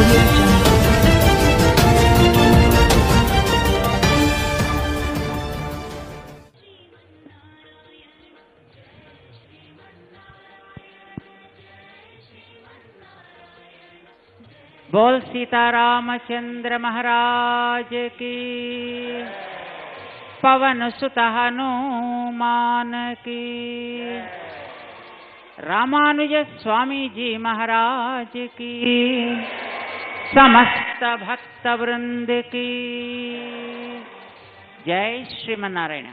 Audio Jungle. बोल सीतारामचंद्र महाराज की, पवन सुत हनुमान की, रामानुज स्वामी जी महाराज की, समस्त भक्त वृंद की जय श्रीमन्नारायण.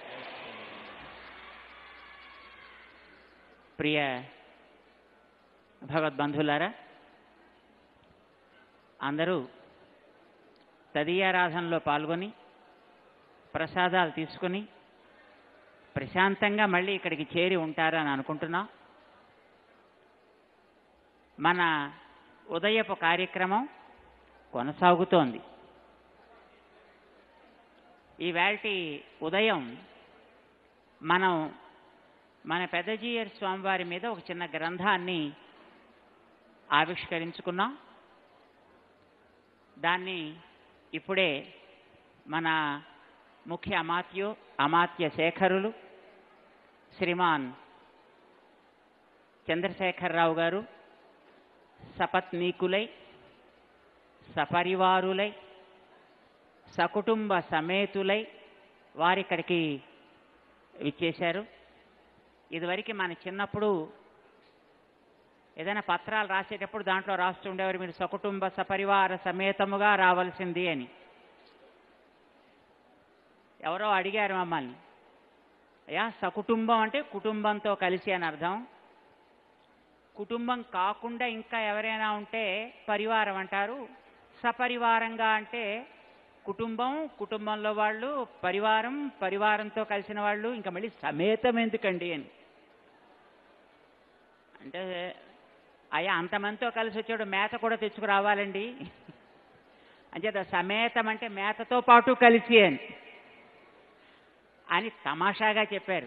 प्रिय భగవద్బంధులారా, అందరూ తదీయారాధనలో పాల్గొని ప్రసాదాలు తీసుకుని ప్రశాంతంగా మళ్ళీ ఇక్కడికి చేరి ఉంటారని అనుకుంటున్నాం. మన ఉదయపు కార్యక్రమం కొనసాగుతోంది. ఈవేళటి ఉదయం మనం మన పెద్దజీయర్ స్వామివారి మీద ఒక చిన్న గ్రంథాన్ని ఆవిష్కరించుకున్నాం. దాన్ని ఇప్పుడే మన ముఖ్య అమాత్య శేఖరులు శ్రీమాన్ చంద్రశేఖరరావు గారు సపత్నీకులై సపరివారులై సకుటుంబ సమేతులై వారిక్కడికి విచ్చేశారు. ఇదివరకు మన చిన్నప్పుడు ఏదైనా పత్రాలు రాసేటప్పుడు దాంట్లో రాస్తూ ఉండేవారు, మీరు సకుటుంబ సపరివార సమేతముగా రావాల్సింది అని. ఎవరో అడిగారు మమ్మల్ని, అయ్యా సకుటుంబం అంటే కుటుంబంతో కలిసి అని అర్థం, కుటుంబం కాకుండా ఇంకా ఎవరైనా ఉంటే పరివారం అంటారు, సపరివారంగా అంటే కుటుంబం, కుటుంబంలో వాళ్ళు, పరివారం, పరివారంతో కలిసిన వాళ్ళు, ఇంకా మళ్ళీ సమేతం ఎందుకండి అని. అంటే అయ్యా అంతమందితో కలిసి వచ్చాడు మేత కూడా తెచ్చుకురావాలండి అంచేత సమేతం అంటే మేతతో పాటు కలిసి అని తమాషాగా చెప్పారు.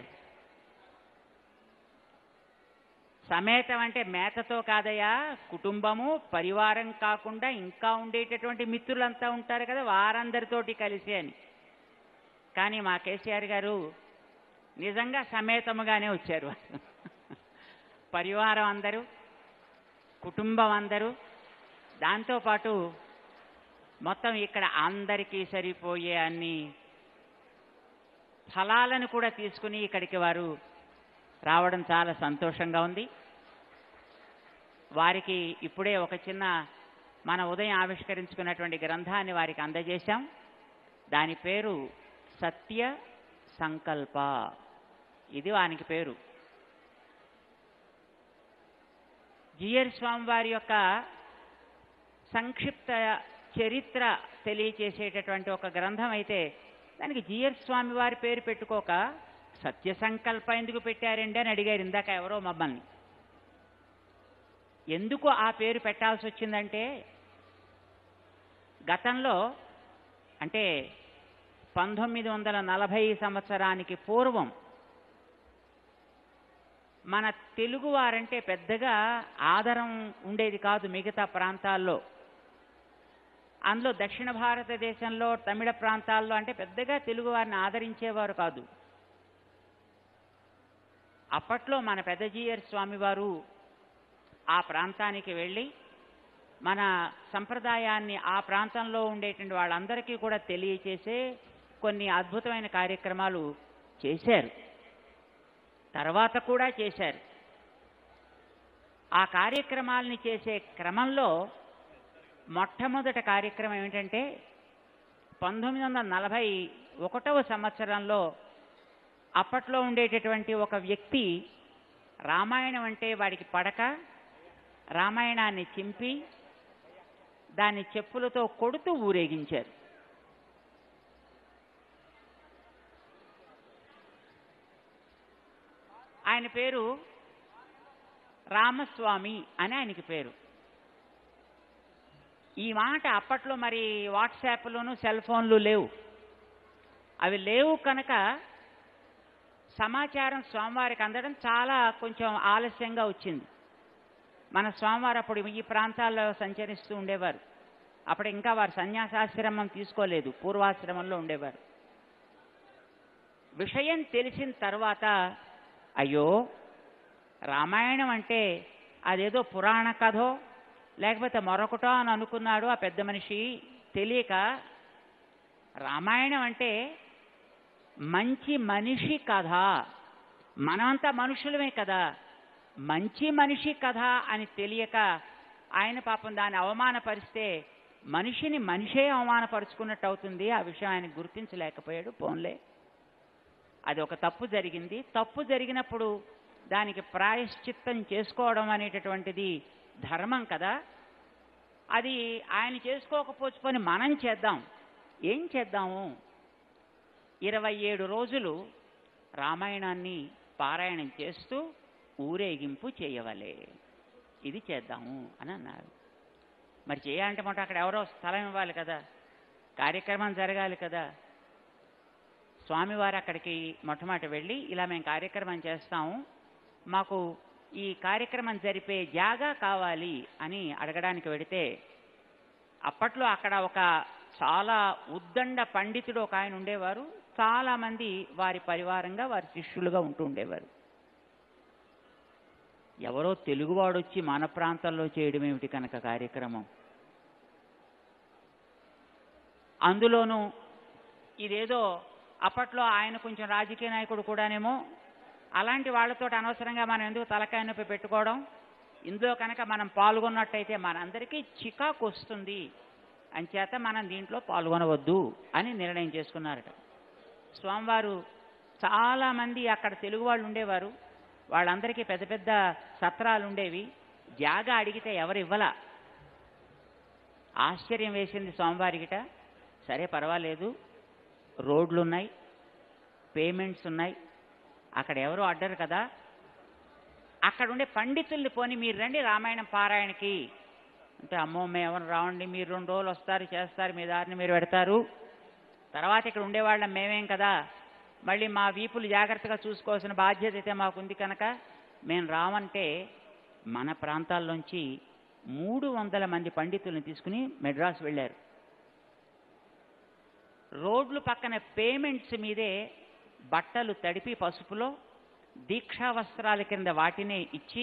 సమేతం అంటే మేతతో కాదయ్యా, కుటుంబము పరివారం కాకుండా ఇంకా ఉండేటటువంటి మిత్రులంతా ఉంటారు కదా, వారందరితోటి కలిసి అని. కానీ మా కేసీఆర్ గారు నిజంగా సమేతముగానే వచ్చారు. పరివారం అందరూ, కుటుంబం అందరూ, దాంతోపాటు మొత్తం ఇక్కడ అందరికీ సరిపోయే అన్ని ఫలాలను కూడా తీసుకుని ఇక్కడికి వారు రావడం చాలా సంతోషంగా ఉంది. వారికి ఇప్పుడే ఒక చిన్న మన ఉదయం ఆవిష్కరించుకున్నటువంటి గ్రంథాన్ని వారికి అందజేశాం. దాని పేరు సత్య సంకల్ప. ఇది వానికి పేరు. జీయర్ స్వామి వారి యొక్క సంక్షిప్త చరిత్ర తెలియచేసేటటువంటి ఒక గ్రంథం అయితే దానికి జీయర్ స్వామి వారి పేరు పెట్టుకోక సత్య సంకల్ప ఎందుకు పెట్టారండి అని అడిగారు ఇందాక ఎవరో మమ్మల్ని. ఎందుకు ఆ పేరు పెట్టాల్సి వచ్చిందంటే, గతంలో అంటే 1940 సంవత్సరానికి పూర్వం మన తెలుగు వారంటే పెద్దగా ఆదరం ఉండేది కాదు మిగతా ప్రాంతాల్లో. అందులో దక్షిణ భారతదేశంలో తమిళ ప్రాంతాల్లో అంటే పెద్దగా తెలుగు వారిని ఆదరించేవారు కాదు. అప్పట్లో మన పెద్దజీయర్ స్వామివారు ఆ ప్రాంతానికి వెళ్ళి మన సంప్రదాయాన్ని ఆ ప్రాంతంలో ఉండేటువంటి వాళ్ళందరికీ కూడా తెలియచేసే కొన్ని అద్భుతమైన కార్యక్రమాలు చేశారు. తర్వాత కూడా చేశారు. ఆ కార్యక్రమాలని చేసే క్రమంలో మొట్టమొదటి కార్యక్రమం ఏమిటంటే 1941వ సంవత్సరంలో అప్పట్లో ఉండేటటువంటి ఒక వ్యక్తి రామాయణం అంటే వాడికి పడక రామాయణాన్ని చింపి దాన్ని చెప్పులతో కొడుతూ ఊరేగించారు. ఆయన పేరు రామస్వామి అని ఆయనకి పేరు. ఈ మాట అప్పట్లో మరి వాట్సాప్లోను సెల్ ఫోన్లు లేవు. అవి లేవు కనుక సమాచారం స్వామివారికి అందడం చాలా కొంచెం ఆలస్యంగా వచ్చింది. మన స్వామివారు అప్పుడు ఈ ప్రాంతాల్లో సంచరిస్తూ ఉండేవారు. అప్పుడు ఇంకా వారు సన్యాసాశ్రమం తీసుకోలేదు, పూర్వాశ్రమంలో ఉండేవారు. విషయం తెలిసిన తర్వాత అయ్యో రామాయణం అంటే అదేదో పురాణ కథో లేకపోతే మరొకటో అని అనుకున్నాడు ఆ పెద్ద మనిషి. తెలియక రామాయణం అంటే మంచి మనిషి కథ, మనమంతా మనుషులమే కదా, మంచి మనిషి కథ అని తెలియక ఆయన పాపం దాన్ని అవమానపరిస్తే మనిషిని మనిషే అవమానపరుచుకున్నట్టు అవుతుంది. ఆ విషయం ఆయన గుర్తించలేకపోయాడు. పోన్లే, అది ఒక తప్పు జరిగింది. తప్పు జరిగినప్పుడు దానికి ప్రాయశ్చిత్తం చేసుకోవడం అనేటటువంటిది ధర్మం కదా. అది ఆయన చేసుకోకపోచుకొని మనం చేద్దాం. ఏం చేద్దాము? 27 రోజులు రామాయణాన్ని పారాయణం చేస్తూ ఊరేగింపు చేయవలే, ఇది చేద్దాము అని అన్నారు. మరి చేయాలంటే మాట అక్కడ ఎవరో స్థలం ఇవ్వాలి కదా, కార్యక్రమం జరగాలి కదా. స్వామివారు అక్కడికి మొట్టమొదటి వెళ్ళి ఇలా మేము కార్యక్రమం చేస్తాము, మాకు ఈ కార్యక్రమం జరిపే జాగా కావాలి అని అడగడానికి వెడితే అప్పట్లో అక్కడ ఒక చాలా ఉద్దండ పండితుడు ఒక ఆయన ఉండేవారు. చాలామంది వారి పరివారంగా వారి శిష్యులుగా ఉంటూ ఉండేవారు. ఎవరో తెలుగువాడు వచ్చి మన ప్రాంతంలో చేయడం ఏమిటి కనుక కార్యక్రమం, అందులోనూ ఇదేదో అప్పట్లో ఆయన కొంచెం రాజకీయ నాయకుడు కూడానేమో, అలాంటి వాళ్ళతో అనవసరంగా మనం ఎందుకు తలకాయ నొప్పి పెట్టుకోవడం, ఇందులో కనుక మనం పాల్గొన్నట్టయితే మనందరికీ చికాకు వస్తుంది, అంచేత మనం దీంట్లో పాల్గొనవద్దు అని నిర్ణయం చేసుకున్నారట. స్వామివారు చాలామంది అక్కడ తెలుగు వాళ్ళు ఉండేవారు, వాళ్ళందరికీ పెద్ద పెద్ద సత్రాలు ఉండేవి. జాగా అడిగితే ఎవరు ఇవ్వలా. ఆశ్చర్యం వేసింది స్వామివారికిట. సరే పర్వాలేదు, రోడ్లు ఉన్నాయి, పేమెంట్స్ ఉన్నాయి, అక్కడ ఎవరు అడ్డరు కదా, అక్కడ ఉండే పండితుల్ని పోని మీరు రండి రామాయణం పారాయణకి అంటే, అమ్మో మేము ఎవరు రావండి, మీరు 2 రోజులు వస్తారు చేస్తారు, మీ దారిని మీరు పెడతారు, తర్వాత ఇక్కడ ఉండేవాళ్ళం మేమేం కదా, మళ్ళీ మా వీపులు జాగ్రత్తగా చూసుకోవాల్సిన బాధ్యత అయితే మాకుంది కనుక మేము రావంటే మన ప్రాంతాల్లోంచి 300 మంది పండితుల్ని తీసుకుని మెడ్రాస్ వెళ్ళారు. రోడ్లు పక్కన పేమెంట్స్ మీదే బట్టలు తడిపి పసుపులో దీక్షా వస్త్రాల కింద వాటినే ఇచ్చి,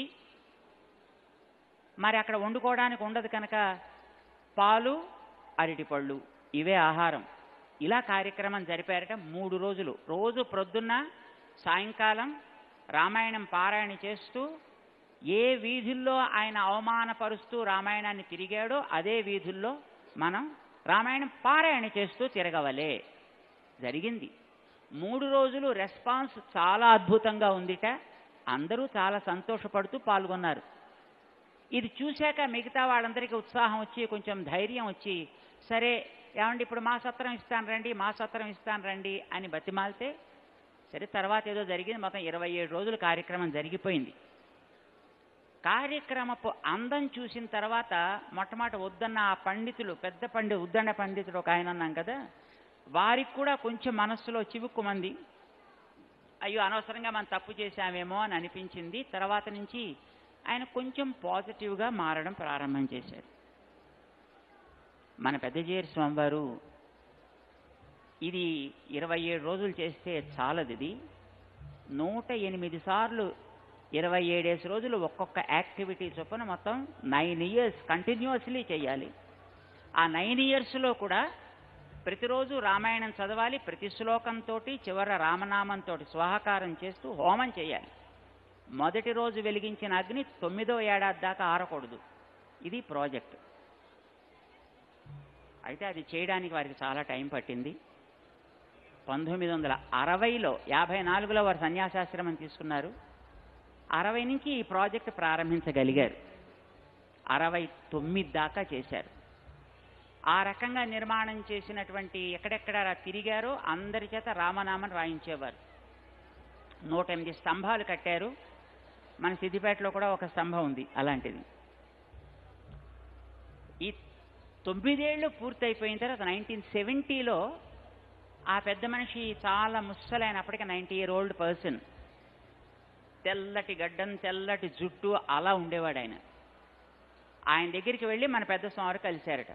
మరి అక్కడ వండుకోవడానికి ఉండదు కనుక పాలు అరటిపళ్ళు ఇవే ఆహారం, ఇలా కార్యక్రమం జరిపారట. 3 రోజులు, రోజు ప్రొద్దున్న సాయంకాలం రామాయణం పారాయణ చేస్తూ ఏ వీధుల్లో ఆయన అవమానపరుస్తూ రామాయణాన్ని తిరిగాడో అదే వీధుల్లో మనం రామాయణం పారాయణ చేస్తూ తిరగవలే. జరిగింది. 3 రోజులు రెస్పాన్స్ చాలా అద్భుతంగా ఉందిట. అందరూ చాలా సంతోషపడుతూ పాల్గొన్నారు. ఇది చూశాక మిగతా వాళ్ళందరికీ ఉత్సాహం వచ్చి కొంచెం ధైర్యం వచ్చి, సరే ఏమండి ఇప్పుడు మా సత్రం ఇస్తాను రండి, మా సత్రం ఇస్తాను రండి అని బతిమాలితే సరే తర్వాత ఏదో జరిగింది. మొత్తం 27 రోజులు కార్యక్రమం జరిగిపోయింది. కార్యక్రమపు అందం చూసిన తర్వాత మొట్టమొదటి వద్దన్న ఆ పండితులు, పెద్ద ఉద్దండ పండితుడు ఒక ఆయన అన్నాం కదా, వారికి కూడా కొంచెం మనస్సులో చివుక్కుమంది. అయ్యో అనవసరంగా మనం తప్పు చేశామేమో అని అనిపించింది. తర్వాత నుంచి ఆయన కొంచెం పాజిటివ్గా మారడం ప్రారంభం చేశారు. మన పెద్దజీయర్ స్వామివారు ఇది 27 రోజులు చేస్తే చాలదు, ఇది 108 సార్లు 27 రోజులు ఒక్కొక్క యాక్టివిటీ చొప్పున మొత్తం 9 ఇయర్స్ కంటిన్యూస్లీ చేయాలి. ఆ 9 ఇయర్స్లో కూడా ప్రతిరోజు రామాయణం చదవాలి, ప్రతి శ్లోకంతో చివర రామనామంతో స్వాహకారం చేస్తూ హోమం చేయాలి. మొదటి రోజు వెలిగించిన అగ్ని 9వ ఏడాది దాకా ఆరకూడదు. ఇది ప్రాజెక్ట్. అయితే అది చేయడానికి వారికి చాలా టైం పట్టింది. 1960లో 54లో వారు సన్యాసాశ్రమం తీసుకున్నారు. 60 నుంచి ఈ ప్రాజెక్ట్ ప్రారంభించగలిగారు. 69 దాకా చేశారు. ఆ రకంగా నిర్మాణం చేసినటువంటి ఎక్కడెక్కడ తిరిగారో అందరి చేత రామనామం రాయించేవారు. 108 స్తంభాలు కట్టారు. మన సిద్దిపేటలో కూడా ఒక స్తంభం ఉంది అలాంటిది. ఈ 9 ఏళ్ళు పూర్తయిపోయిన తర్వాత 1970లో ఆ పెద్ద మనిషి చాలా ముసలైన, అప్పటికే 90-year-old పర్సన్, తెల్లటి గడ్డం తెల్లటి జుట్టు అలా ఉండేవాడు ఆయన. ఆయన దగ్గరికి వెళ్ళి మన పెద్ద స్వామి కలిశారట.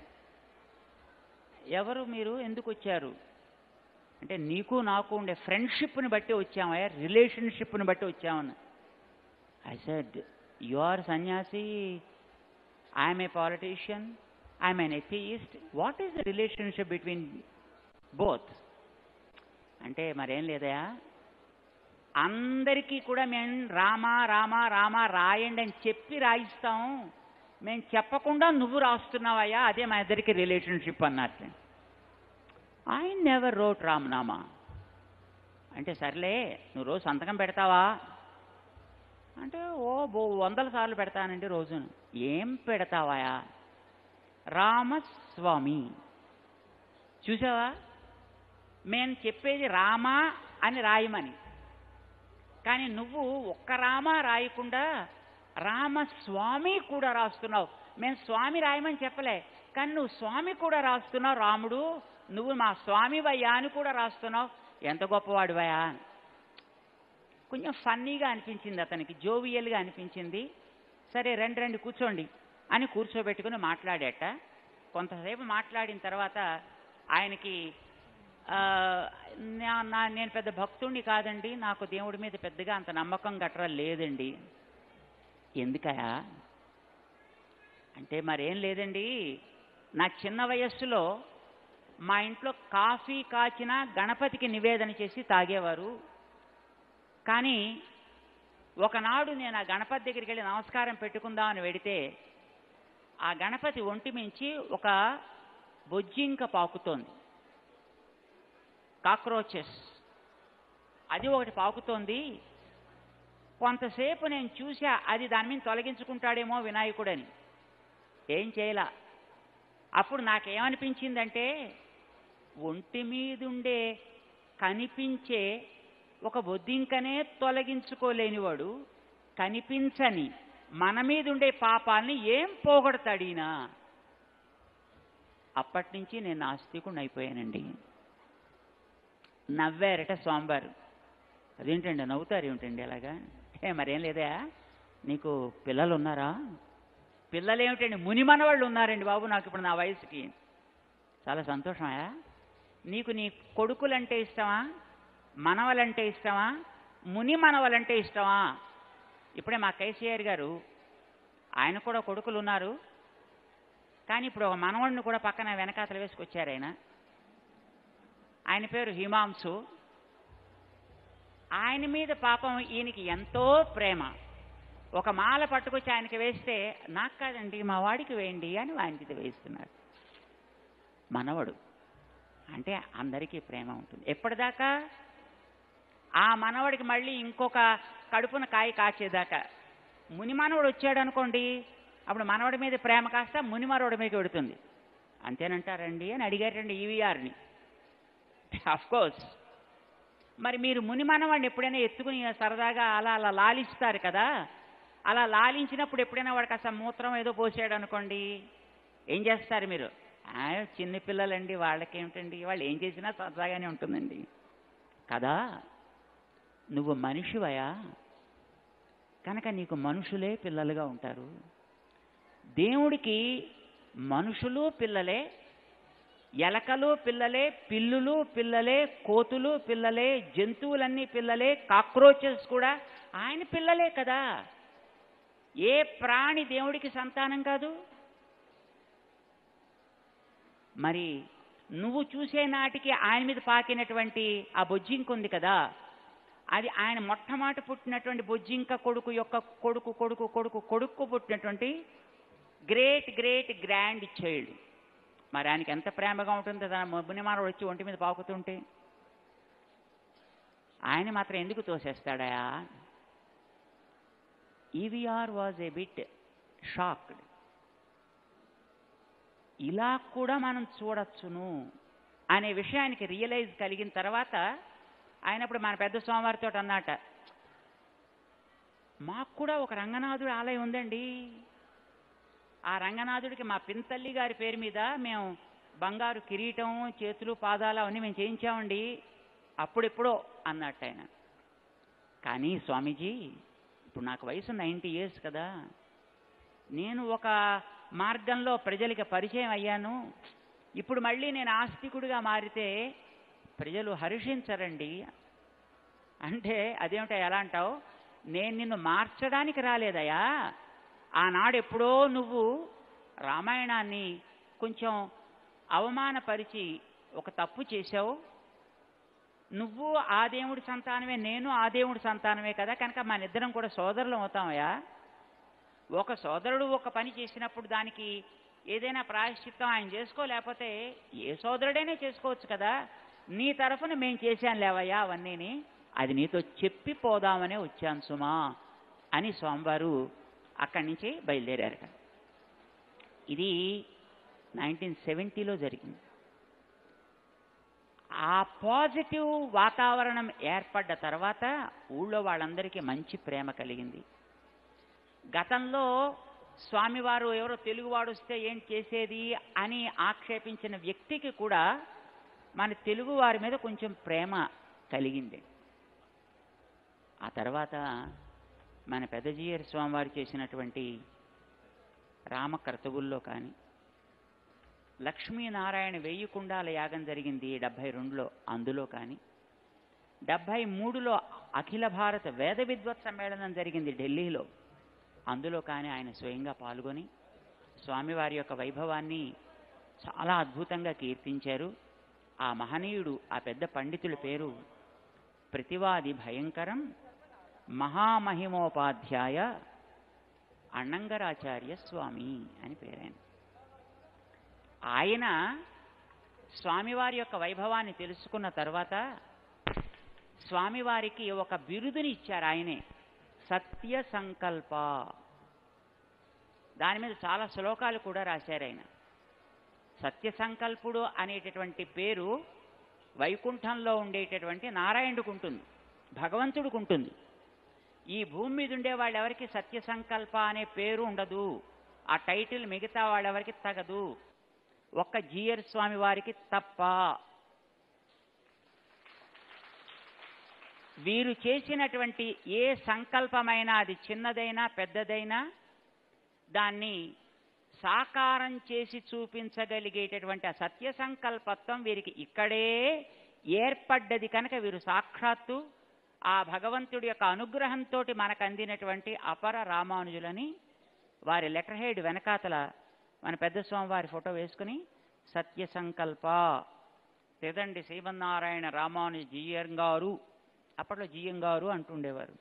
ఎవరు మీరు, ఎందుకు వచ్చారు అంటే, నీకు నాకు ఉండే ఫ్రెండ్షిప్ని బట్టి వచ్చామయ్యా, రిలేషన్షిప్ని బట్టి వచ్చామని. I said, you are sanyasi, I'm a politician, I'm an atheist, what is the relationship between both అంటే, మరేం లేదయా, అందరికీ కూడా మేము రామా రామా రామా రాయండి అని చెప్పి రాయిస్తాం, మేము చెప్పకుండా నువ్వు రాస్తున్నావయ్యా, అదే మా ఇద్దరికి రిలేషన్షిప్ అన్నట్టు. ఐ నెవర్ రోట్ రామనామా అంటే, సర్లే నువ్వు రోజు సంతకం పెడతావా అంటే, ఓ 100 సార్లు పెడతానండి రోజును. ఏం పెడతావాయా? రామస్వామి. చూసావా, మేము చెప్పేది రామా అని రాయమని, కానీ నువ్వు ఒక్క రామ రాయకుండా రామస్వామి కూడా రాస్తున్నావు. మేము స్వామి రాయమని చెప్పలే, కానీ నువ్వు స్వామి కూడా రాస్తున్నావు. రాముడు, నువ్వు మా స్వామివయ్యా అని కూడా రాస్తున్నావు. ఎంత గొప్పవాడివయ్యా. కొంచెం ఫన్నీగా అనిపించింది అతనికి, జోవియల్గా అనిపించింది. సరే రండి రండి కూర్చోండి అని కూర్చోబెట్టుకుని మాట్లాడేట. కొంతసేపు మాట్లాడిన తర్వాత ఆయనకి, నేను పెద్ద భక్తుడిని కాదండి, నాకు దేవుడి మీద పెద్దగా అంత నమ్మకం గట్రా లేదండి. ఎందుకయా అంటే, మరేం లేదండి, నా చిన్న వయస్సులో మా ఇంట్లో కాఫీ కాచిన గణపతికి నివేదన చేసి తాగేవారు. కానీ ఒకనాడు నేను ఆ గణపతి దగ్గరికి వెళ్ళి నమస్కారం పెట్టుకుందామని వెడితే, ఆ గణపతి ఒంటి మించి ఒక బొజ్జింక పాకుతోంది, కాక్రోచెస్, అది ఒకటి పాకుతోంది. కొంతసేపు నేను చూసా, అది దాని మీద తొలగించుకుంటాడేమో వినాయకుడని. ఏం చేయలా. అప్పుడు నాకేమనిపించిందంటే, ఒంటి మీదుండే కనిపించే ఒక బొద్దింకనే తొలగించుకోలేనివాడు కనిపించని మన మీదుండే పాపాలని ఏం పోగొడతాడీనా. అప్పటి నుంచి నేను నాస్తికుడిని అయిపోయానండి. నవ్వారట స్వామివారు. అదేంటండి నవ్వుతారు ఏమిటండి అలాగా? మరేం లేదా, నీకు పిల్లలు ఉన్నారా? పిల్లలు ఏమిటండి, ముని మనవాళ్ళు ఉన్నారండి బాబు నాకు ఇప్పుడు నా వయసుకి. చాలా సంతోషమా? నీకు నీ కొడుకులంటే ఇష్టమా, మనవలంటే ఇష్టమా, ముని మనవలంటే ఇష్టమా? ఇప్పుడే మా కేసీఆర్ గారు, ఆయన కూడా కొడుకులు ఉన్నారు, కానీ ఇప్పుడు ఒక మనవడిని కూడా పక్కన వెనకాతలు వేసుకొచ్చారు. ఆయన పేరు హిమాంశు. ఆయన మీద పాపం ఈయనకి ఎంతో ప్రేమ. ఒక మాల పట్టుకొచ్చి ఆయనకి వేస్తే, నాకు కాదండి మా వాడికి వేయండి అని ఆయనకి వేస్తున్నాడు. మనవడు అంటే అందరికీ ప్రేమ ఉంటుంది. ఎప్పటిదాకా? ఆ మనవడికి మళ్ళీ ఇంకొక కడుపున కాయ కాచేదాకా. ముని మనవడు వచ్చాడు అనుకోండి, అప్పుడు మనవడి మీద ప్రేమ కాస్త ముని మనవడి మీద పెడుతుంది. అంతేనంటారండి అని అడిగారండి ఈవీఆర్ని. కోర్స్. మరి మీరు ముని మనవాడిని ఎప్పుడైనా ఎత్తుకుని సరదాగా అలా అలా లాలిస్తారు కదా, అలా లాలించినప్పుడు ఎప్పుడైనా వాడికి అసలు మూత్రం ఏదో పోసాడు అనుకోండి, ఏం చేస్తారు మీరు? చిన్నపిల్లలండి, వాళ్ళకేమిటండి, వాళ్ళు ఏం చేసినా సరదాగానే ఉంటుందండి కదా. నువ్వు మనిషివయా, కనుక నీకు మనుషులే పిల్లలుగా ఉంటారు. దేవుడికి మనుషులు పిల్లలే, ఎలకలు పిల్లలే, పిల్లులు పిల్లలే, కోతులు పిల్లలే, జంతువులన్నీ పిల్లలే, కాక్రోచెస్ కూడా ఆయన పిల్లలే కదా. ఏ ప్రాణి దేవుడికి సంతానం కాదు. మరి నువ్వు చూసే నాటికి ఆయన మీద పాకినటువంటి ఆ బొజ్జింక ఉంది కదా, అది ఆయన మొట్టమొదటి పుట్టినటువంటి బొజ్జింక కొడుకు యొక్క కొడుకు కొడుకు కొడుకు కొడుకు పుట్టినటువంటి గ్రేట్ గ్రేట్ గ్రాండ్ చైల్డ్. మరి ఆయనకి ఎంత ప్రేమగా ఉంటుంది తన మునిమానవుడు వచ్చి ఒంటి మీద పాకుతుంటే. ఆయన మాత్రం ఎందుకు తోసేస్తాడా? E V R was a bit shocked. ఇలా కూడా మనం చూడొచ్చును అనే విషయానికి రియలైజ్ కలిగిన తర్వాత ఆయన అప్పుడు మన పెద్ద స్వామివారితో అన్నట, మాకు కూడా ఒక రంగనాథుడి ఆలయం ఉందండి, ఆ రంగనాథుడికి మా పింతల్లి గారి పేరు మీద మేము బంగారు కిరీటం, చేతులు, పాదాలు అవన్నీ మేము చేయించామండి అప్పుడెప్పుడో అన్నట్టు ఆయన. కానీ స్వామీజీ, ఇప్పుడు నాకు వయసు 90 years కదా, నేను ఒక మార్గంలో ప్రజలకి పరిచయం అయ్యాను. ఇప్పుడు మళ్ళీ నేను ఆస్తికుడిగా మారితే ప్రజలు హర్షించరండి అంటే, అదేమిటో ఎలా అంటావు? నేను నిన్ను మార్చడానికి రాలేదయా. ఆనాడు ఎప్పుడో నువ్వు రామాయణాన్ని కొంచెం అవమానపరిచి ఒక తప్పు చేశావు. నువ్వు ఆ దేవుడి సంతానమే, నేను ఆ దేవుడి సంతానమే కదా, కనుక మన ఇద్దరం కూడా సోదరులు అవుతామయ్యా. ఒక సోదరుడు ఒక పని చేసినప్పుడు దానికి ఏదైనా ప్రాయశ్చిత్తం ఆయన చేసుకోలేకపోతే ఏ సోదరుడైనా చేసుకోవచ్చు కదా. నీ తరఫున మేం చేశాను లేవయ్యా అవన్నీని, అది నీతో చెప్పి పోదామనే వచ్చాను సుమా అని స్వామివారు అక్కడి నుంచి బయలుదేరారట. ఇది 1970లో జరిగింది. ఆ పాజిటివ్ వాతావరణం ఏర్పడ్డ తర్వాత ఊళ్ళో వాళ్ళందరికీ మంచి ప్రేమ కలిగింది. గతంలో స్వామివారు ఎవరో తెలుగువాడు వస్తే ఏం చేసేది అని ఆక్షేపించిన వ్యక్తికి కూడా మన తెలుగు వారి మీద కొంచెం ప్రేమ కలిగింది. ఆ తర్వాత మన పెద్దజీయర్ స్వామివారు చేసినటువంటి రామకర్తవుల్లో కానీ, లక్ష్మీనారాయణ 1000 కుండాల యాగం జరిగింది 72లో, అందులో కానీ, 73లో అఖిల భారత వేద విద్వత్ సమ్మేళనం జరిగింది ఢిల్లీలో, అందులో కానీ ఆయన స్వయంగా పాల్గొని స్వామివారి యొక్క వైభవాన్ని చాలా అద్భుతంగా కీర్తించారు. ఆ మహనీయుడు, ఆ పెద్ద పండితుడి పేరు ప్రతివాది భయంకరం మహామహిమోపాధ్యాయ అన్నంగరాచార్య స్వామి అని పేరాయన. ఆయన స్వామివారి యొక్క వైభవాన్ని తెలుసుకున్న తర్వాత స్వామివారికి ఒక బిరుదుని ఇచ్చారు ఆయనే, సత్య సంకల్ప. దాని మీద చాలా శ్లోకాలు కూడా రాశారు ఆయన. సత్య సంకల్పుడు అనేటటువంటి పేరు వైకుంఠంలో ఉండేటటువంటి నారాయణుడికి ఉంటుంది, భగవంతుడికి ఉంటుంది. ఈ భూమి మీద ఉండే వాళ్ళెవరికి సత్య సంకల్ప అనే పేరు ఉండదు. ఆ టైటిల్ మిగతా వాళ్ళెవరికి తగదు, ఒక్క జీయర్ స్వామి వారికి తప్ప. వీరు చేసినటువంటి ఏ సంకల్పమైనా, అది చిన్నదైనా పెద్దదైనా, దాన్ని సాకారం చేసి చూపించగలిగేటటువంటి ఆ సత్య సంకల్పత్వం వీరికి ఇక్కడే ఏర్పడ్డది. కనుక వీరు సాక్షాత్తు ఆ భగవంతుడి యొక్క అనుగ్రహంతో మనకు అందినటువంటి అపర రామానుజులని వారి లెటర్ హెడ్ వెనకాతల మన పెద్ద స్వామివారి ఫోటో వేసుకుని సత్య సంకల్ప తెదండి శ్రీమన్నారాయణ రామానుజ జీయం గారు, అప్పట్లో జీయం గారు అంటుండేవారు.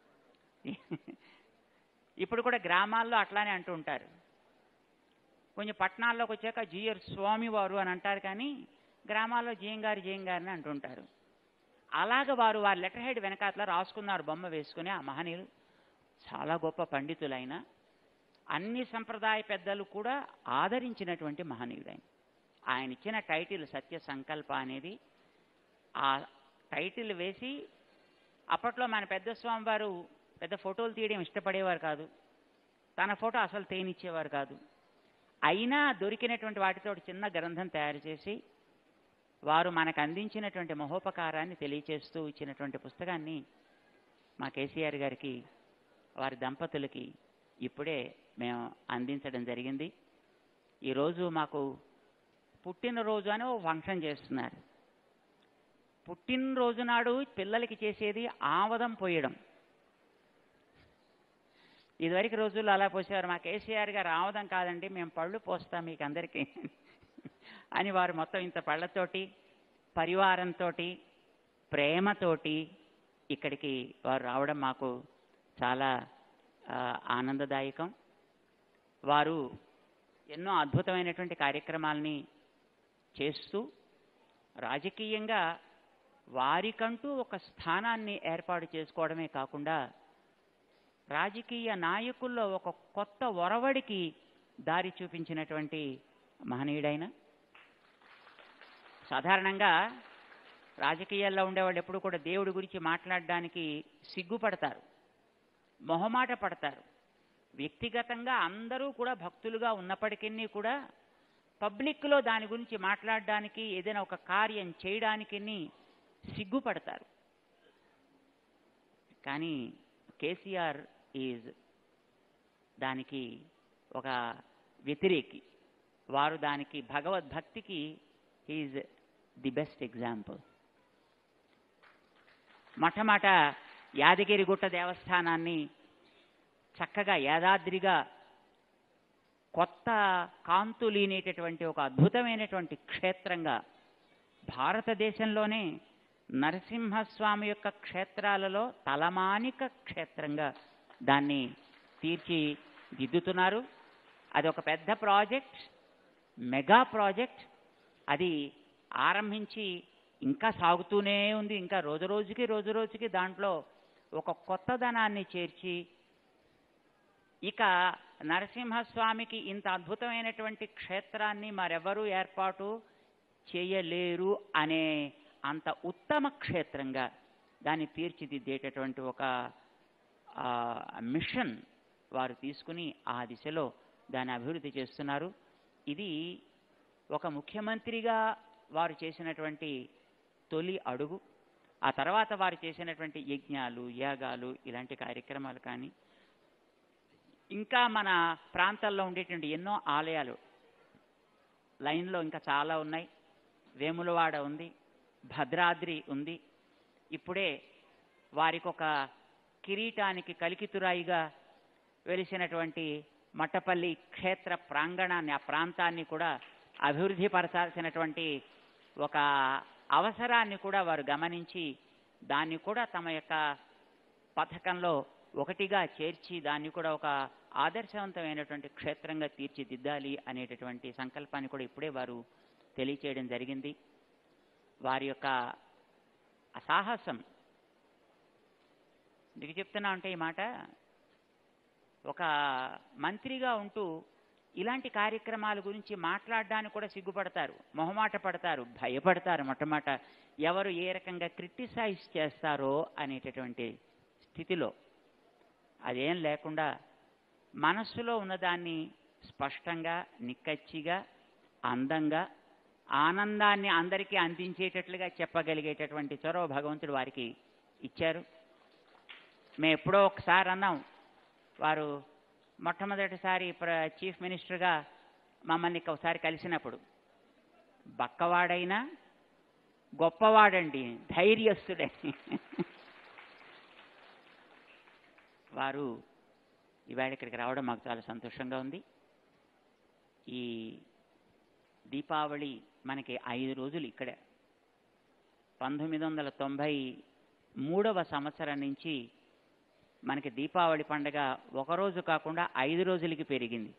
ఇప్పుడు కూడా గ్రామాల్లో అట్లానే అంటూ ఉంటారు. కొంచెం పట్టణాల్లోకి వచ్చాక జీయర్ స్వామి వారు అని అంటారు, కానీ గ్రామాల్లో జీయం గారిని అంటుంటారు. అలాగ వారు వారి లెటర్ హెడ్ వెనకాతల రాసుకున్నారు, బొమ్మ వేసుకుని. ఆ మహనీయులు చాలా గొప్ప పండితులైన, అన్ని సంప్రదాయ పెద్దలు కూడా ఆదరించినటువంటి మహనీయుడైన. ఆయన ఇచ్చిన టైటిల్ సత్య సంకల్ప అనేది. ఆ టైటిల్ వేసి అప్పట్లో మన పెద్ద స్వామి వారు పెద్ద ఫోటోలు తీయడం ఇష్టపడేవారు కాదు, తన ఫోటో అసలు తేనిచ్చేవారు కాదు. అయినా దొరికినటువంటి వాటితో చిన్న గ్రంథం తయారు చేసి వారు మనకు అందించినటువంటి మహోపకారాన్ని తెలియచేస్తూ ఇచ్చినటువంటి పుస్తకాన్ని మా కేసీఆర్ గారికి, వారి దంపతులకి ఇప్పుడే మేము అందించడం జరిగింది. ఈరోజు మాకు పుట్టినరోజు అని ఓ ఫంక్షన్ చేస్తున్నారు. పుట్టినరోజు నాడు పిల్లలకి చేసేది ఆమదం పోయడం. ఇదివరకు రోజుల్లో అలా పోసేవారు. మా కేసీఆర్ గారు ఆమదం కాదండి, మేము పళ్ళు పోస్తాం మీకు అందరికీ అని వారు మొత్తం ఇంత పళ్ళతోటి, పరివారంతో, ప్రేమతోటి ఇక్కడికి వారు రావడం మాకు చాలా ఆనందదాయకం. వారు ఎన్నో అద్భుతమైనటువంటి కార్యక్రమాలని చేస్తూ రాజకీయంగా వారికంటూ ఒక స్థానాన్ని ఏర్పాటు చేసుకోవడమే కాకుండా రాజకీయ నాయకుల్లో ఒక కొత్త ఒరవడికి దారి చూపించినటువంటి మహనీయుడైన. సాధారణంగా రాజకీయాల్లో ఉండేవాళ్ళు ఎప్పుడు కూడా దేవుడి గురించి మాట్లాడడానికి సిగ్గుపడతారు, మొహమాట పడతారు. వ్యక్తిగతంగా అందరూ కూడా భక్తులుగా ఉన్నప్పటికీ కూడా పబ్లిక్లో దాని గురించి మాట్లాడడానికి, ఏదైనా ఒక కార్యం చేయడానికి సిగ్గుపడతారు. కానీ కేసీఆర్ ఈజ్ దానికి ఒక వ్యతిరేకి. వారు దానికి భగవద్భక్తికి హీఈజ్ ది బెస్ట్ ఎగ్జాంపుల్. మొట్టమొదట యాదగిరిగుట్ట దేవస్థానాన్ని చక్కగా యాదాద్రిగా కొత్త కాంతులీనేటటువంటి ఒక అద్భుతమైనటువంటి క్షేత్రంగా, భారతదేశంలోనే నరసింహస్వామి యొక్క క్షేత్రాలలో తలమానిక క్షేత్రంగా దాన్ని తీర్చిదిద్దుతున్నారు. అది ఒక పెద్ద ప్రాజెక్ట్, మెగా ప్రాజెక్ట్. అది ఆరంభించి ఇంకా సాగుతూనే ఉంది. ఇంకా రోజు రోజుకి దాంట్లో ఒక కొత్తదనాన్ని చేర్చి, ఇక నరసింహస్వామికి ఇంత అద్భుతమైనటువంటి క్షేత్రాన్ని మరెవరూ ఏర్పాటు చేయలేరు అనే అంత ఉత్తమ క్షేత్రంగా దాన్ని తీర్చిదిద్దేటటువంటి ఒక మిషన్ వారు తీసుకుని ఆ దిశలో దాన్ని అభివృద్ధి చేస్తున్నారు. ఇది ఒక ముఖ్యమంత్రిగా వారు చేసినటువంటి తొలి అడుగు. ఆ తర్వాత వారు చేసినటువంటి యజ్ఞాలు, యాగాలు, ఇలాంటి కార్యక్రమాలు కానీ, ఇంకా మన ప్రాంతాల్లో ఉండేటువంటి ఎన్నో ఆలయాలు లైన్లో ఇంకా చాలా ఉన్నాయి. వేములవాడ ఉంది, భద్రాద్రి ఉంది. ఇప్పుడే వారికి ఒక కిరీటానికి కలికితురాయిగా వెలిసినటువంటి మట్టపల్లి క్షేత్ర ప్రాంగణాన్ని, ఆ ప్రాంతాన్ని కూడా అభివృద్ధి పరచాల్సినటువంటి ఒక అవసరాన్ని కూడా వారు గమనించి దాన్ని కూడా తమ యొక్క పథకంలో ఒకటిగా చేర్చి దాన్ని కూడా ఒక ఆదర్శవంతమైనటువంటి క్షేత్రంగా తీర్చిదిద్దాలి అనేటటువంటి సంకల్పాన్ని కూడా ఇప్పుడే వారు తెలియచేయడం జరిగింది. వారి యొక్క సాహసం ఎందుకు చెప్తున్నా అంటే, ఈ మాట, ఒక మంత్రిగా ఉంటూ ఇలాంటి కార్యక్రమాల గురించి మాట్లాడడానికి కూడా సిగ్గుపడతారు, మొహమాట పడతారు, భయపడతారు. మొట్టమొదట ఎవరు ఏ రకంగా క్రిటిసైజ్ చేస్తారో అనేటటువంటి స్థితిలో అదేం లేకుండా మనస్సులో ఉన్నదాన్ని స్పష్టంగా, నిక్కచ్చిగా, అందంగా, ఆనందాన్ని అందరికీ అందించేటట్లుగా చెప్పగలిగేటటువంటి చొరవ భగవంతుడు వారికి ఇచ్చారు. మేము ఎప్పుడో ఒకసారి అన్నాం, వారు మొట్టమొదటిసారి చీఫ్ మినిస్టర్గా మమ్మల్ని ఒకసారి కలిసినప్పుడు, బక్కవాడైనా గొప్పవాడండి, ధైర్యస్తుడని. వారు ఇవాళ ఇక్కడికి రావడం మాకు చాలా సంతోషంగా ఉంది. ఈ దీపావళి మనకి 5 రోజులు ఇక్కడే. 1993వ సంవత్సరం నుంచి మనకి దీపావళి పండుగ ఒకరోజు కాకుండా 5 రోజులకి పెరిగింది.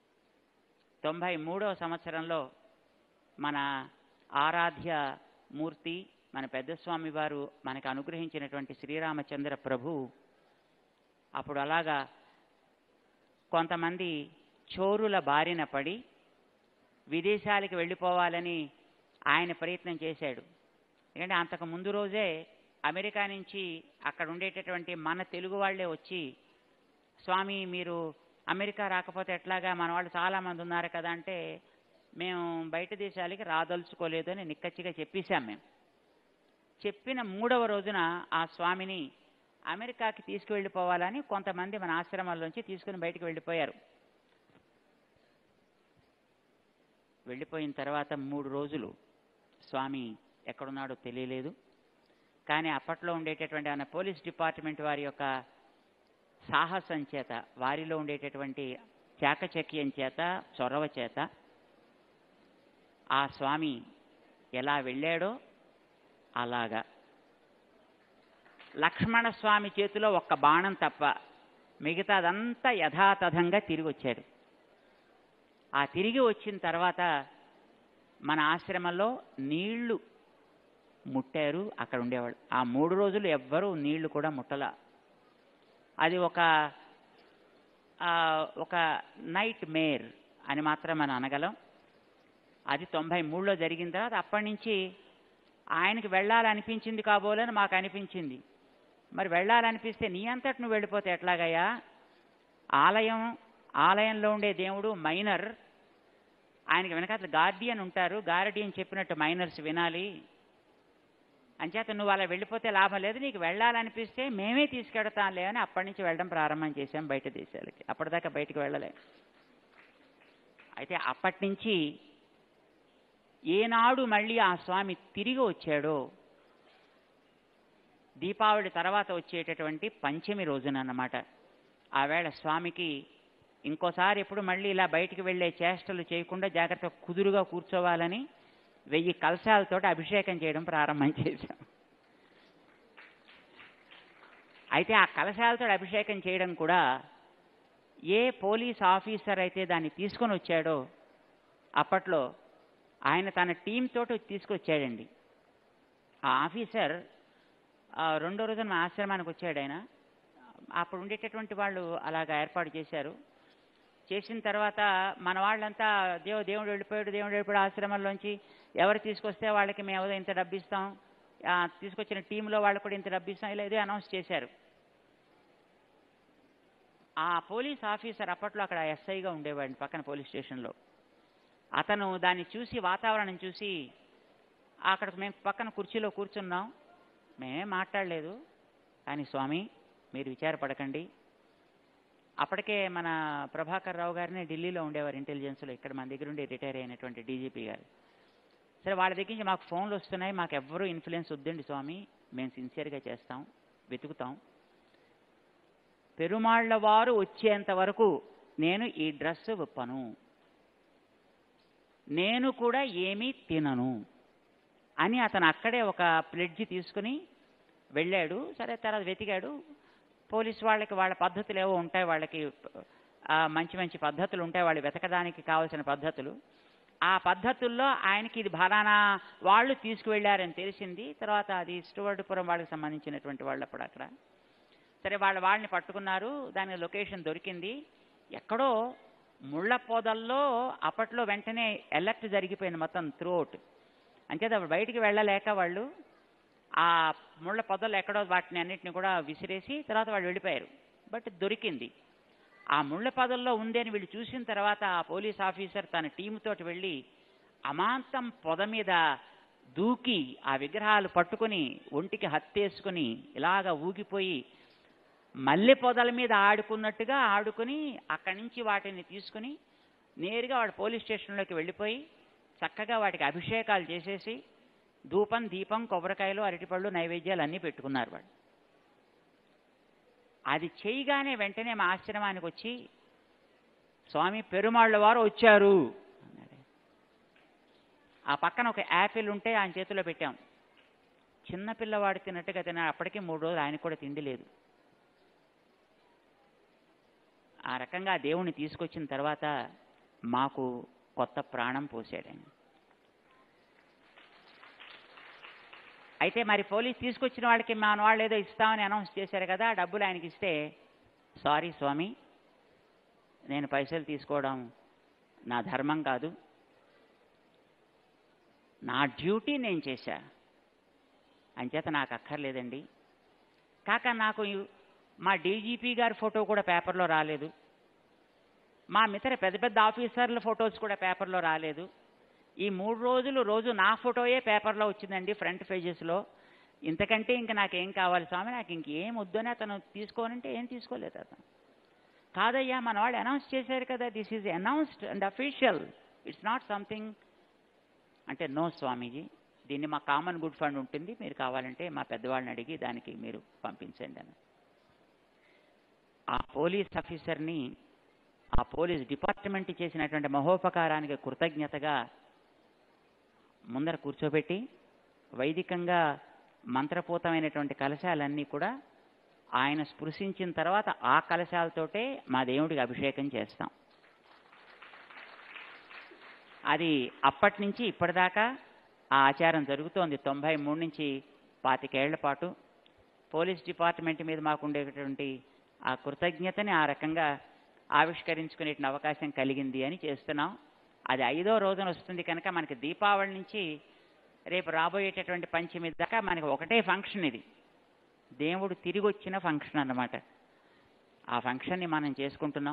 93వ సంవత్సరంలో మన ఆరాధ్య మూర్తి, మన పెద్దస్వామి వారు మనకు అనుగ్రహించినటువంటి శ్రీరామచంద్ర ప్రభు అప్పుడు అలాగా కొంతమంది చోరుల బారిన పడి విదేశాలకు వెళ్ళిపోవాలని ఆయన ప్రయత్నం చేశాడు. ఎందుకంటే అంతకు ముందు రోజే అమెరికా నుంచి అక్కడ ఉండేటటువంటి మన తెలుగు వాళ్ళే వచ్చి, స్వామి మీరు అమెరికా రాకపోతే ఎట్లాగా, మన వాళ్ళు చాలామంది ఉన్నారు కదా అంటే, మేము బయట దేశాలకి రాదలుచుకోలేదు అని నిక్కచ్చిగా చెప్పేశాం. మేము చెప్పిన 3వ రోజున ఆ స్వామిని అమెరికాకి తీసుకువెళ్ళిపోవాలని కొంతమంది మన ఆశ్రమాల్లోంచి తీసుకుని బయటకు వెళ్ళిపోయారు. వెళ్ళిపోయిన తర్వాత 3 రోజులు స్వామి ఎక్కడున్నాడో తెలియలేదు. కానీ అప్పట్లో ఉండేటటువంటి ఆయన పోలీస్ డిపార్ట్మెంట్ వారి యొక్క సాహసం చేత, వారిలో ఉండేటటువంటి చాకచక్యం చేత, చొరవ చేత ఆ స్వామి ఎలా వెళ్ళాడో అలాగా లక్ష్మణస్వామి చేతిలో ఒక్క బాణం తప్ప మిగతాదంతా యథాతథంగా తిరిగి వచ్చాడు. ఆ తిరిగి వచ్చిన తర్వాత మన ఆశ్రమంలో నీళ్లు ముట్టారు అక్కడ ఉండేవాళ్ళు. ఆ 3 రోజులు ఎవ్వరూ నీళ్లు కూడా ముట్టల. అది ఒక నైట్ మేర్ అని మాత్రం మనం అనగలం. అది 93లో జరిగిన తర్వాత అప్పటి నుంచి ఆయనకి వెళ్ళాలనిపించింది కాబోలని మాకు అనిపించింది. మరి వెళ్ళాలనిపిస్తే నీ అంతటి నువ్వు వెళ్ళిపోతే ఎట్లాగయ్యా? ఆలయంలో ఉండే దేవుడు మైనర్, ఆయనకి వెనకాల గార్డియన్ ఉంటారు, గార్డియన్ చెప్పినట్టు మైనర్స్ వినాలి. అంచేత నువ్వు అలా వెళ్ళిపోతే లాభం లేదు, నీకు వెళ్ళాలనిపిస్తే మేమే తీసుకెడతాంలే అని అప్పటి నుంచి వెళ్ళడం ప్రారంభం చేశాం బయట దేశాలకి. అప్పటిదాకా బయటికి వెళ్ళలే. అయితే అప్పటి నుంచి ఏనాడు మళ్ళీ ఆ స్వామి తిరిగి వచ్చాడో దీపావళి తర్వాత వచ్చేటటువంటి పంచమి రోజునన్నమాట. ఆవేళ స్వామికి ఇంకోసారి ఎప్పుడు మళ్ళీ ఇలా బయటికి వెళ్ళే చేష్టలు చేయకుండా జాగ్రత్తగా కుదురుగా కూర్చోవాలని 1000 కలశాలతోటి అభిషేకం చేయడం ప్రారంభం చేశాం. అయితే ఆ కలశాలతో అభిషేకం చేయడం కూడా ఏ పోలీస్ ఆఫీసర్ అయితే దాన్ని తీసుకొని వచ్చాడో అప్పట్లో ఆయన తన టీం తోటి తీసుకొచ్చాడండి. ఆ ఆఫీసర్ రెండో రోజున మా ఆశ్రమానికి వచ్చాడు. ఆయన అప్పుడు ఉండేటటువంటి వాళ్ళు అలాగా ఏర్పాటు చేశారు. చేసిన తర్వాత మన వాళ్ళంతా దేవుడు వెళ్ళిపోయాడు ఆశ్రమంలోంచి ఎవరు తీసుకొస్తే వాళ్ళకి మేము ఇంత డబ్బు ఇస్తాం, తీసుకొచ్చిన టీంలో వాళ్ళకు కూడా ఇంత డబ్బు ఇస్తాం, ఇలా ఏదో అనౌన్స్ చేశారు. ఆ పోలీస్ ఆఫీసర్ అప్పట్లో అక్కడ ఎస్ఐగా ఉండేవాడిని పక్కన పోలీస్ స్టేషన్లో. అతను దాన్ని చూసి, వాతావరణం చూసి, అక్కడ మేము పక్కన కుర్చీలో కూర్చున్నాం, మేమేం మాట్లాడలేదు. కానీ స్వామి మీరు విచారపడకండి, అప్పటికే మన ప్రభాకర్ రావు గారిని ఢిల్లీలో ఉండేవారు ఇంటెలిజెన్స్లో, ఇక్కడ మన దగ్గర ఉండి రిటైర్ అయినటువంటి డీజీపీ గారు. సరే వాళ్ళ దగ్గర నుంచి మాకు ఫోన్లు వస్తున్నాయి, మాకు ఎవ్వరూ ఇన్ఫ్లుయెన్స్ వద్దండి స్వామి, మేము సిన్సియర్గా చేస్తాం, వెతుకుతాం, పెరుమాళ్ల వారు వచ్చేంత వరకు నేను ఈ డ్రెస్ విప్పను, నేను కూడా ఏమీ తినను అని అతను అక్కడే ఒక ప్లెడ్జ్ తీసుకుని వెళ్ళాడు. సరే తర్వాత వెతికాడు. పోలీసు వాళ్ళకి వాళ్ళ పద్ధతులు ఏవో ఉంటాయి, వాళ్ళకి మంచి మంచి పద్ధతులు ఉంటాయి, వాళ్ళు వెతకడానికి కావాల్సిన పద్ధతులు. ఆ పద్ధతుల్లో ఆయనకి ఇది ఫలానా వాళ్ళు తీసుకువెళ్ళారని తెలిసింది. తర్వాత అది స్టువర్డ్పురం వాళ్ళకి సంబంధించినటువంటి వాళ్ళు అప్పుడు అక్కడ. సరే వాళ్ళని పట్టుకున్నారు, దాని లొకేషన్ దొరికింది. ఎక్కడో ముళ్ళ పొదల్లో అప్పట్లో వెంటనే ఎలర్ట్ జరిగిపోయింది మొత్తం త్రూఅవుట్. అంచేత బయటికి వెళ్ళలేక వాళ్ళు ఆ ముళ్ళ పొదల్లో ఎక్కడో వాటిని అన్నిటిని కూడా విసిరేసి తర్వాత వాళ్ళు వెళ్ళిపోయారు. బట్ దొరికింది. ఆ ముళ్ళ పొదల్లో ఉంది అని వీళ్ళు చూసిన తర్వాత ఆ పోలీస్ ఆఫీసర్ తన టీముతోటి వెళ్ళి అమాంతం పొద మీద దూకి ఆ విగ్రహాలు పట్టుకుని ఒంటికి హత్తేసుకుని ఇలాగా ఊగిపోయి మల్లె పొదల మీద ఆడుకున్నట్టుగా ఆడుకుని అక్కడి నుంచి వాటిని తీసుకుని నేరుగా వాడు పోలీస్ స్టేషన్లోకి వెళ్ళిపోయి చక్కగా వాటికి అభిషేకాలు చేసేసి ధూపం, దీపం, కొబ్బరికాయలు, అరటిపళ్ళు, నైవేద్యాలు అన్నీ పెట్టుకున్నారు వాడు. అది చేయగానే వెంటనే మా ఆశ్రమానికి వచ్చి స్వామి పెరుమాళ్ళ వారు వచ్చారు అన్నాడు. ఆ పక్కన ఒక యాపిల్ ఉంటే ఆయన చేతిలో పెట్టాం. చిన్నపిల్లవాడు తిన్నట్టుగా తిన్నాడు. అప్పటికే 3 రోజులు ఆయనకు కూడా తిండి లేదు. ఆ రకంగా దేవుణ్ణి తీసుకొచ్చిన తర్వాత మాకు కొత్త ప్రాణం పోసాడండి. అయితే మరి పోలీస్ తీసుకొచ్చిన వాళ్ళకి మన వాళ్ళు ఏదో ఇస్తామని అనౌన్స్ చేశారు కదా, డబ్బులు ఆయనకి ఇస్తే, సారీ స్వామి నేను పైసలు తీసుకోవడం నా ధర్మం కాదు, నా డ్యూటీ నేను చేశా, అంచేత నాకు అక్కర్లేదండి. కాక నాకు మా డీజీపీ గారి ఫోటో కూడా పేపర్లో రాలేదు, మా మిత్ర పెద్ద పెద్ద ఆఫీసర్ల ఫొటోస్ కూడా పేపర్లో రాలేదు. ఈ 3 రోజులు రోజు నా ఫోటోయే పేపర్లో వచ్చిందండి ఫ్రంట్ పేజెస్లో. ఇంతకంటే ఇంక నాకేం కావాలి స్వామి, నాకు ఇంకేం వద్దని అతను తీసుకోనంటే ఏం తీసుకోలేదు అతను. కాదయ్యా మన వాళ్ళు అనౌన్స్ చేశారు కదా, this is announced and official, it's not something అంటే, నో స్వామీజీ దీన్ని మా కామన్ గుడ్ ఫండ్ ఉంటుంది, మీరు కావాలంటే మా పెద్దవాళ్ళని అడిగి దానికి మీరు పంపించండి అని. ఆ పోలీస్ ఆఫీసర్ని ఆ పోలీస్ డిపార్ట్మెంట్ చేసినటువంటి మహోపకారానికి కృతజ్ఞతగా ముందర కూర్చోబెట్టి వైదికంగా మంత్రపూతమైనటువంటి కలశాలన్నీ కూడా ఆయన స్పృశించిన తర్వాత ఆ కలశాలతోటే మా దేవుడికి అభిషేకం చేస్తాం. అది అప్పటి నుంచి ఇప్పటిదాకా ఆ ఆచారం జరుగుతోంది. 93 నుంచి 25 ఏళ్ల పాటు పోలీస్ డిపార్ట్మెంట్ మీద మాకు ఉండేటటువంటి ఆ కృతజ్ఞతని ఆ రకంగా ఆవిష్కరించుకునే అవకాశం కలిగింది అని చేస్తున్నాం. అది 5వ రోజున వస్తుంది కనుక మనకి దీపావళి నుంచి రేపు రాబోయేటటువంటి పంచమి దాకా మనకి ఒకటే ఫంక్షన్. ఇది దేవుడు తిరిగి వచ్చిన ఫంక్షన్ అన్నమాట. ఆ ఫంక్షన్ని మనం చేసుకుంటున్నాం.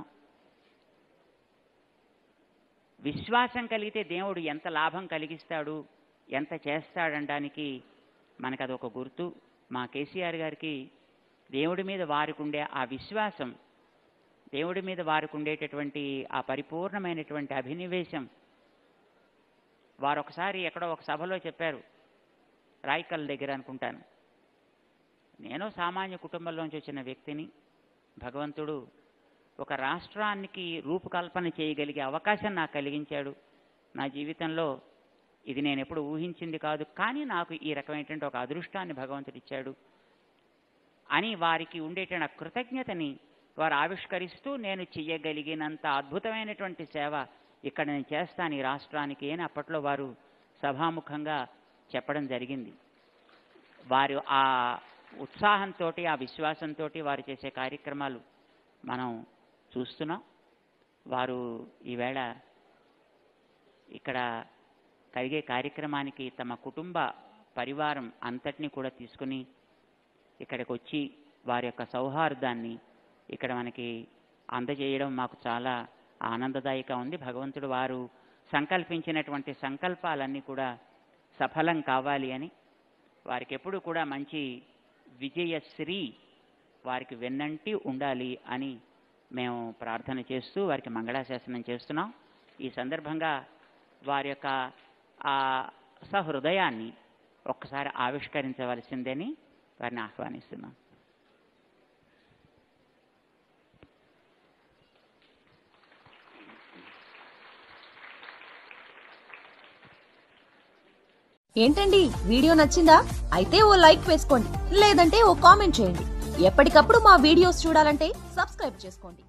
విశ్వాసం కలిగితే దేవుడు ఎంత లాభం కలిగిస్తాడు, ఎంత చేస్తాడనడానికి మనకు అదొక గుర్తు. మా కేసీఆర్ గారికి దేవుడి మీద వారికి ఉండే ఆ విశ్వాసం దేవుడి మీద వారికి ఉండేటటువంటి ఆ పరిపూర్ణమైనటువంటి అభినివేశం. వారు ఒకసారి ఎక్కడో ఒక సభలో చెప్పారు, రాయికల్ దగ్గర అనుకుంటాను, నేను సామాన్య కుటుంబంలోంచి వచ్చిన వ్యక్తిని, భగవంతుడు ఒక రాష్ట్రానికి రూపకల్పన చేయగలిగే అవకాశం నాకు కలిగించాడు. నా జీవితంలో ఇది నేను ఎప్పుడు ఊహించింది కాదు, కానీ నాకు ఈ రకమైనటువంటి ఒక అదృష్టాన్ని భగవంతుడు ఇచ్చాడు అని వారికి ఉండేటువంటి కృతజ్ఞతని వారు ఆవిష్కరిస్తూ, నేను చెయ్యగలిగినంత అద్భుతమైనటువంటి సేవ ఇక్కడ నేను చేస్తాను ఈ రాష్ట్రానికి అని అప్పట్లో వారు సభాముఖంగా చెప్పడం జరిగింది. వారు ఆ ఉత్సాహంతో, ఆ విశ్వాసంతో వారు చేసే కార్యక్రమాలు మనం చూస్తున్నాం. వారు ఈవేళ ఇక్కడ కలిగే కార్యక్రమానికి తమ కుటుంబ పరివారం అంతటినీ కూడా తీసుకుని ఇక్కడికి వచ్చి వారి యొక్క సౌహార్దాన్ని ఇక్కడ మనకి అందజేయడం మాకు చాలా ఆనందదాయకంగా ఉంది. భగవంతుడు వారు సంకల్పించినటువంటి సంకల్పాలన్నీ కూడా సఫలం కావాలి అని, వారికి ఎప్పుడు కూడా మంచి విజయశ్రీ వారికి వెన్నంటి ఉండాలి అని మేము ప్రార్థన చేస్తూ వారికి మంగళాశాసనం చేస్తున్నాం. ఈ సందర్భంగా వారి యొక్క ఆ సహృదయాన్ని ఒక్కసారి ఆవిష్కరించవలసిందని వారిని ఆహ్వానిస్తున్నాం. ఏంటండి, వీడియో నచ్చిందా? అయితే ఓ లైక్ వేసుకోండి, లేదంటే ఓ కామెంట్ చేయండి. ఎప్పటికప్పుడు మా వీడియోస్ చూడాలంటే సబ్స్క్రైబ్ చేసుకోండి.